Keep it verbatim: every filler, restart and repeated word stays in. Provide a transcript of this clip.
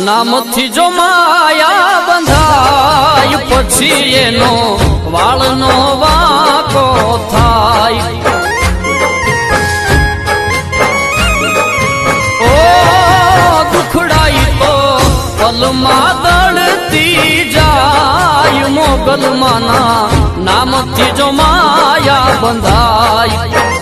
नामथी जो माया बंधाय पछी एनो वाळनो वाको थाय। ओ दुखड़ाई तो पलमा दड़ती जाय मोगल माना नामथी जो माया बंधाय।